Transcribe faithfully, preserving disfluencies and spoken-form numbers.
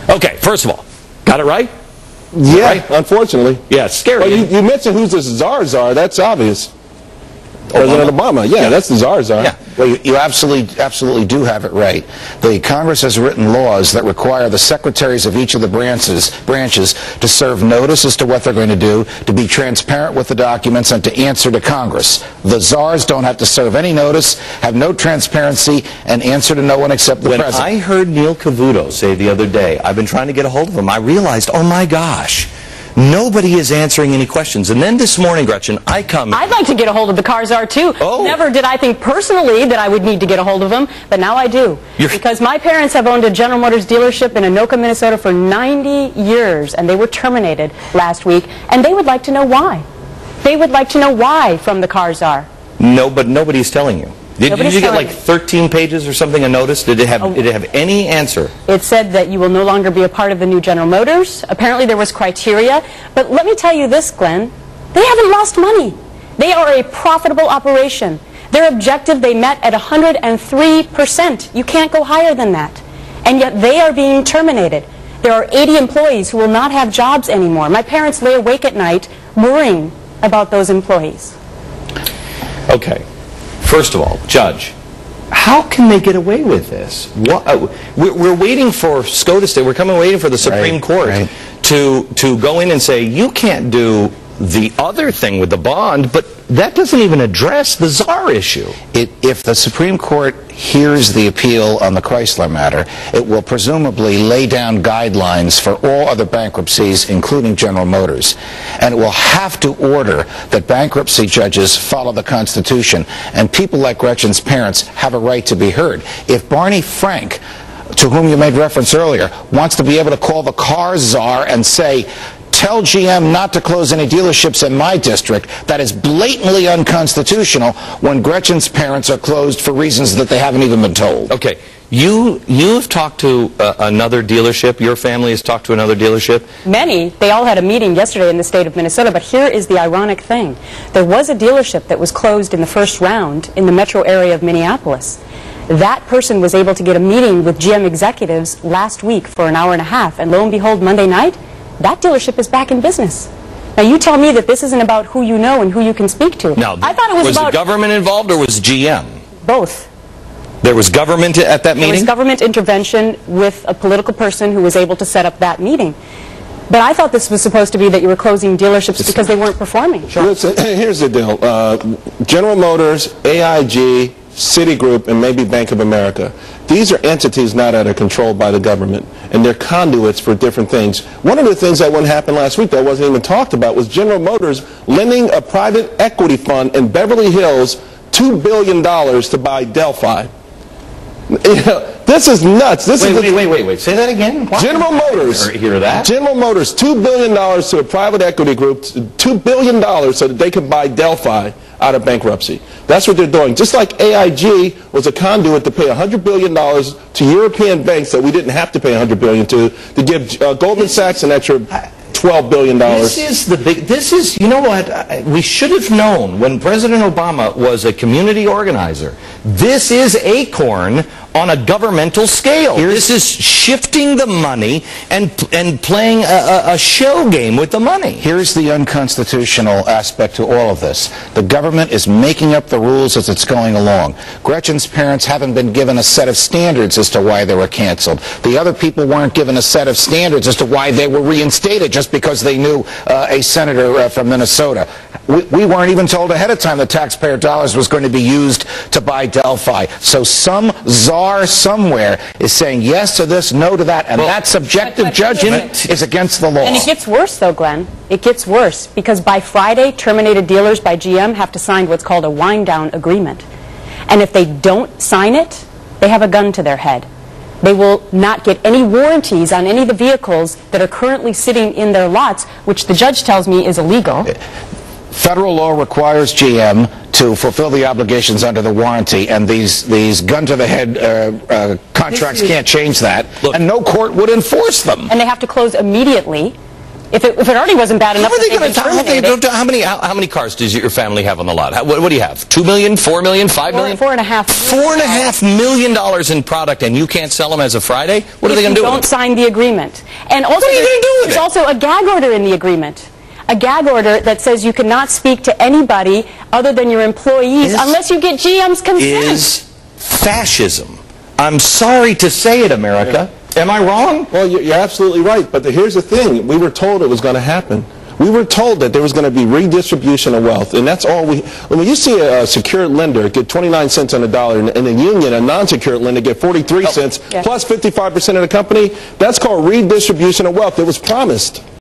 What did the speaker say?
Okay, first of all, got it right? Yeah, right? Unfortunately. Yeah, it's scary. Well, you, you mentioned who's the CZARS are. That's obvious. President Obama. Yeah, yeah, that's the CZARS are. Yeah. Well, you, you absolutely, absolutely do have it right. The Congress has written laws that require the secretaries of each of the branches, branches to serve notice as to what they're going to do, to be transparent with the documents, and to answer to Congress. The CZARS don't have to serve any notice, have no transparency, and answer to no one except the when president. When I heard Neil Cavuto say the other day, I've been trying to get a hold of him, I realized, oh my gosh, nobody is answering any questions. And then this morning, Gretchen, I come... I'd like to get a hold of the CZARS are too. Oh. Never did I think personally that I would need to get a hold of them, but now I do. You're... Because my parents have owned a General Motors dealership in Anoka, Minnesota for ninety years, and they were terminated last week, and they would like to know why. They would like to know why from the CZARS are. No, but nobody's telling you. Did, did you get like thirteen pages or something of notice? Did it have oh. did it have any answer? It said that you will no longer be a part of the new General Motors. Apparently there was criteria. But let me tell you this, Glenn. They haven't lost money. They are a profitable operation. Their objective they met at one hundred three percent. You can't go higher than that. And yet they are being terminated. There are eighty employees who will not have jobs anymore. My parents lay awake at night worrying about those employees. Okay. First of all, Judge, how can they get away with this? What, uh, we're, we're waiting for SCOTUS, we're coming waiting for the Supreme right, Court right. to to go in and say, you can't do the other thing with the bond, but that doesn't even address the czar issue. It, if the Supreme Court hears the appeal on the Chrysler matter, it will presumably lay down guidelines for all other bankruptcies, including General Motors. And it will have to order that bankruptcy judges follow the Constitution, and people like Gretchen's parents have a right to be heard. If Barney Frank, to whom you made reference earlier, wants to be able to call the car czar and say, tell G M not to close any dealerships in my district, that is blatantly unconstitutional when Gretchen's parents are closed for reasons that they haven't even been told. Okay. You, you've talked to uh, another dealership. Your family has talked to another dealership. Many. They all had a meeting yesterday in the state of Minnesota. But here is the ironic thing. There was a dealership that was closed in the first round in the metro area of Minneapolis. That person was able to get a meeting with G M executives last week for an hour and a half. And lo and behold, Monday night, that dealership is back in business. Now, you tell me that this isn't about who you know and who you can speak to. Now, I thought it was, was about the government involved or was G M? Both. There was government at that meeting? There was government intervention with a political person who was able to set up that meeting. But I thought this was supposed to be that you were closing dealerships it's because they weren't performing. Sure. Listen, here's the deal. Uh, General Motors, A I G, Citigroup, and maybe Bank of America. These are entities not that are controlled by the government, and they're conduits for different things. One of the things that wouldn't happen last week that wasn't even talked about was General Motors lending a private equity fund in Beverly Hills two billion dollars to buy Delphi. You know, this is nuts. This wait, is wait, wait, wait, wait. Say that again. What? General Motors. Hear that? General Motors, two billion dollars to a private equity group, two billion dollars so that they could buy Delphi out of bankruptcy. That's what they're doing. Just like A I G was a conduit to pay one hundred billion dollars to European banks that we didn't have to pay one hundred billion dollars to, to give uh, Goldman Sachs an extra twelve billion dollars. This is the big, this is, you know what, we should have known when President Obama was a community organizer. This is Acorn on a governmental scale. Here's, this is shifting the money and and playing a, a, a show game with the money. Here's the unconstitutional aspect to all of this. The government is making up the rules as it's going along. Gretchen's parents haven't been given a set of standards as to why they were canceled. The other people weren't given a set of standards as to why they were reinstated just because they knew uh, a senator uh, from Minnesota. We, we weren't even told ahead of time that taxpayer dollars was going to be used to buy Delphi. So some czar somewhere is saying yes to this, no to that, and well, that subjective but, but, judgment is against the law. And it gets worse, though, Glenn. It gets worse, because by Friday, terminated dealers by G M have to sign what's called a wind-down agreement. And if they don't sign it, they have a gun to their head. They will not get any warranties on any of the vehicles that are currently sitting in their lots, which the judge tells me is illegal. Federal law requires G M to fulfill the obligations under the warranty, and these these gun-to-the-head uh, uh, contracts can't change that, Look, and no court would enforce them. And they have to close immediately. If it, if it already wasn't bad enough, How, are they that gonna, they'd how, they, terminate it. how many how, how many cars does your family have on the lot? How, what, what do you have? Two million, four million, five Four- million? four and a half Four and a half million dollars in product, and you can't sell them as of Friday? What are if they going to you do? don't with it? sign the agreement. And also, What are you there's- gonna do with there's it? also a gag order in the agreement. A gag order that says you cannot speak to anybody other than your employees Is- unless you get G M's consent. Is fascism. I'm sorry to say it, America. Am I wrong? Well, you're you're absolutely right, but the, here's the thing. We were told it was going to happen. We were told that there was going to be redistribution of wealth, and that's all we... When you see a, a secured lender get twenty-nine cents on the dollar, and, and a union, a non-secured lender, get forty-three cents, Yeah. plus fifty-five percent of the company, that's called redistribution of wealth. It was promised.